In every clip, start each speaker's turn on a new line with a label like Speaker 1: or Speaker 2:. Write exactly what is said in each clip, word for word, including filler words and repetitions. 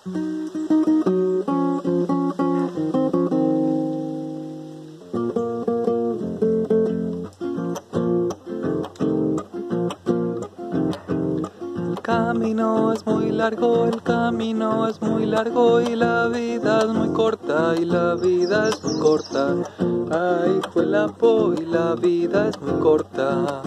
Speaker 1: El camino es muy largo, el camino es muy largo y la vida es muy corta, y la vida es muy corta. Ay, juelapo, y la vida es muy corta.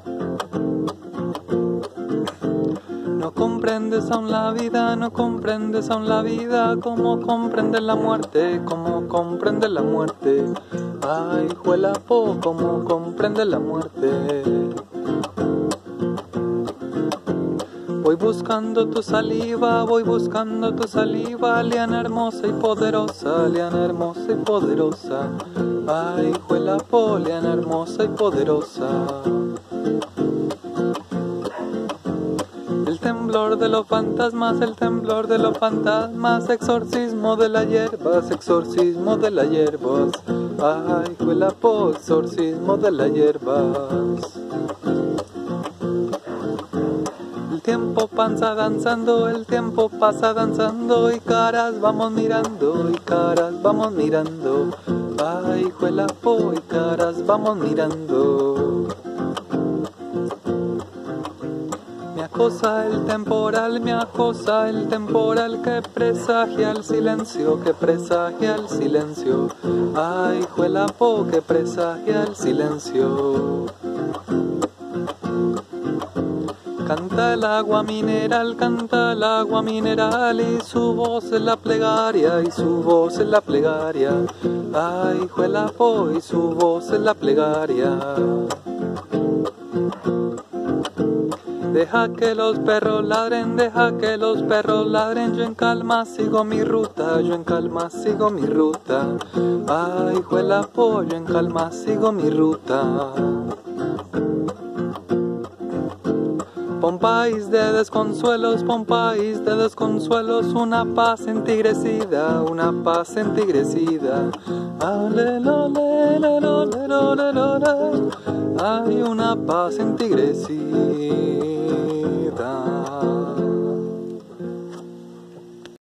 Speaker 1: No comprendes aún la vida, no comprendes aún la vida, como comprendes la muerte, como comprendes la muerte. Ay, juelapo, como comprendes la muerte. Voy buscando tu saliva, voy buscando tu saliva, liana hermosa y poderosa, liana hermosa y poderosa. Ay, juelapo, liana hermosa y poderosa. El temblor de los fantasmas, el temblor de los fantasmas, exorcismo de las hierbas, exorcismo de las hierbas. Ay, juelapo, exorcismo de las hierbas. El tiempo pasa danzando, el tiempo pasa danzando y caras vamos mirando, y caras vamos mirando. Ay, juelapo, y caras vamos mirando. Me acosa el temporal, me acosa el temporal que presagia el silencio, que presagia el silencio. Ay, juelapo, que presagia el silencio. Canta el agua mineral, canta el agua mineral y su voz es la plegaria, y su voz es la plegaria. Ay, juelapo, y su voz es la plegaria. Deja que los perros ladren, deja que los perros ladren, yo en calma sigo mi ruta, yo en calma sigo mi ruta. Ay, juelapo, yo en calma sigo mi ruta. Pa' un país de desconsuelos, pa' un país de desconsuelos, una paz entigrecida, una paz entigrecida. Hay una paz entigrecida.